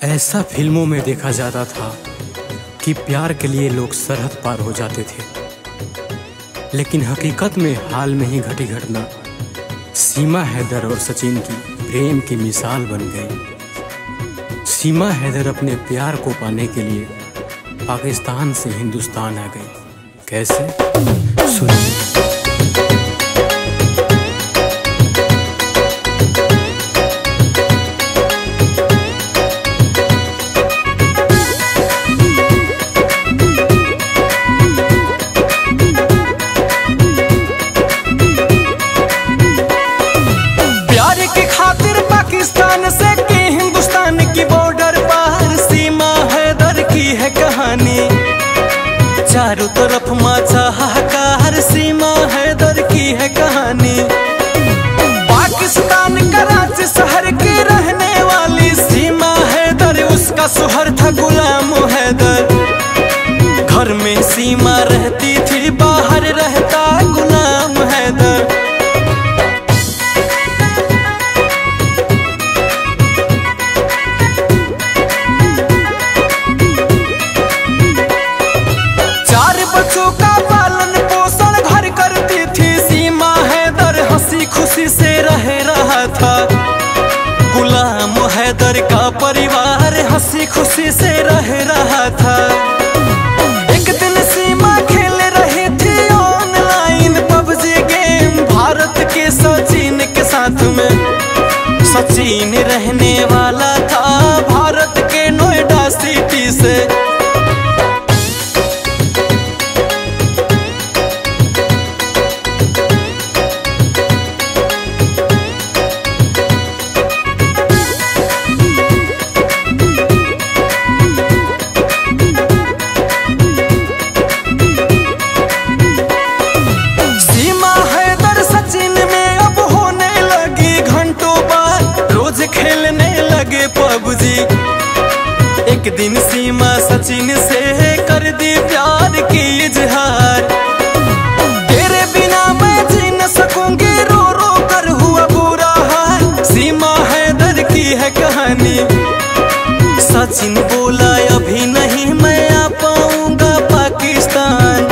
ऐसा फिल्मों में देखा जाता था कि प्यार के लिए लोग सरहद पार हो जाते थे, लेकिन हकीकत में हाल में ही घटी घटना सीमा हैदर और सचिन की प्रेम की मिसाल बन गई। सीमा हैदर अपने प्यार को पाने के लिए पाकिस्तान से हिंदुस्तान आ गई। कैसे? सुनिए। पाकिस्तान से की हिंदुस्तान की बॉर्डर पार सीमा हैदर की है कहानी। चारों तरफ मचा हाहाकार, सीमा हैदर की है कहानी। पाकिस्तान कराची शहर की रहने वाली सीमा हैदर, उसका शोहर था गुलाम हैदर। घर में सीमा रहती थी, बाहर रहता गुलाम हैदर। बच्चों का पालन पोषण घर करती थी सीमा हैदर, हंसी खुशी से रह रहा था गुलाम हैदर का परिवार, हंसी खुशी से रह रहा था। एक दिन सीमा खेल रही थी ऑनलाइन पबजी गेम भारत के सचिन के साथ में। सचिन रहने वाला था भारत के नोएडा सिटी से। खेलने लगे पबजी। एक दिन सीमा सचिन से कर दी प्यार की इजहार। तेरे बिना मैं जी न सकूंगी, रो रो कर हुआ बुरा हाल, सीमा हैदर की है कहानी। सचिन बोला अभी नहीं मैं आ पाऊंगा पाकिस्तान।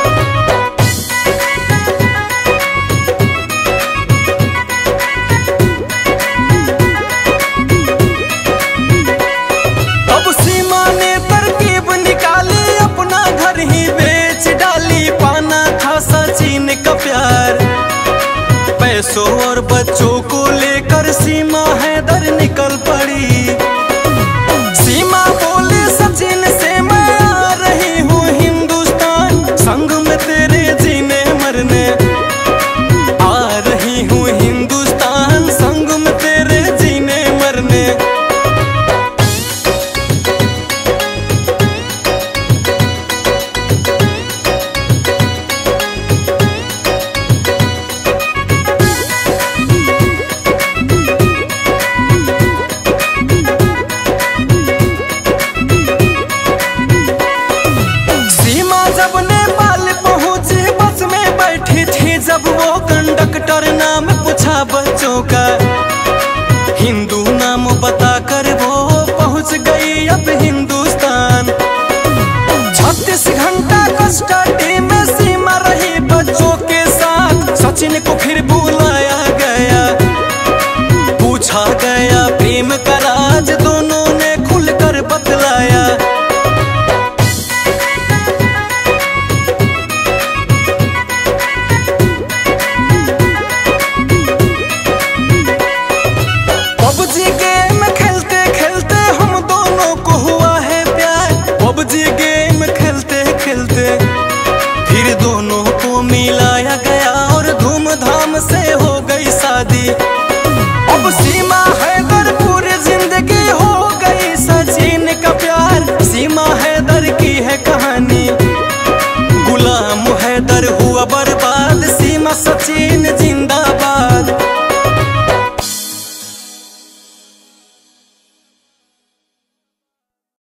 का प्यार पैसों और बच्चों को लेकर सीमा हैदर निकल पड़ी। सीमा बोले सचिन से मैं आ रही हूँ हिंदुस्तान, संग में तेरे जीने मरने। आ रही हूँ हिंदुस्तान, संग में तेरे जीने मरने। जब नेपाल पहुंची बस में बैठी थी, जब वो कंडक्टर नाम पूछा बच्चों का, हिंदू नाम बता कर वो पहुंच गई अब हिंदुस्तान। 36 घंटा कस्टडी में सीमा रही बच्चों के साथ। सचिन को फिर बुलाया गया, पूछा गया प्रेम का राज, दोनों ने खुलकर बतलाया। पबजी गेम खेलते खेलते हम दोनों को हुआ है प्यार। पबजी गेम खेलते खेलते फिर दोनों को मिलाया गया और धूमधाम से हो गई शादी। अब